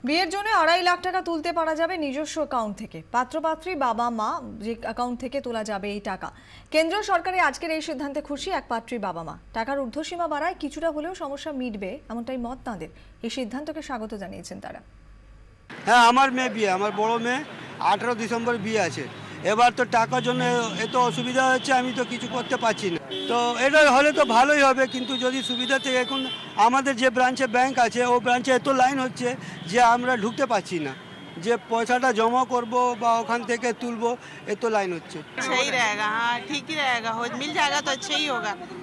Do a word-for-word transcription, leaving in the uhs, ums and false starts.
বিয়ের জন্য আড়াই লাখ টাকা তুলতে পারা যাবে নিজস্ব অ্যাকাউন্ট থেকে। পাত্রপাত্রী বাবা মা যে অ্যাকাউন্ট থেকে তোলা যাবে এই টাকা। কেন্দ্র সরকারের আজকের এই সিদ্ধান্তে খুশি এক পাত্রী বাবা মা। টাকার ঊর্ধ্বসীমা বাড়ায় কিছুটা হলেও সমস্যা মিটবে এমনটাই মত তাঁদের। এই সিদ্ধান্তকে স্বাগত জানিয়েছেন তারা। হ্যাঁ, আমার মেয়ে বিয়ে, আমার বড় মেয়ে আঠেরো ডিসেম্বর বিয়ে আছে। এবার তো টাকার জন্য এত অসুবিধা হচ্ছে, আমি তো কিছু করতে পারছি না। তো এটা হলে তো ভালোই হবে, কিন্তু যদি সুবিধা থেকে এখন আমাদের যে ব্রাঞ্চে ব্যাংক আছে ও ব্রাঞ্চে এত লাইন হচ্ছে যে আমরা ঢুকতে পারছি না, যে পয়সাটা জমা করব বা ওখান থেকে তুলবো, এত লাইন হচ্ছে। सही रहेगा, हाँ ठीक ही रहेगा, हो मिल जाएगा तो अच्छा ही होगा।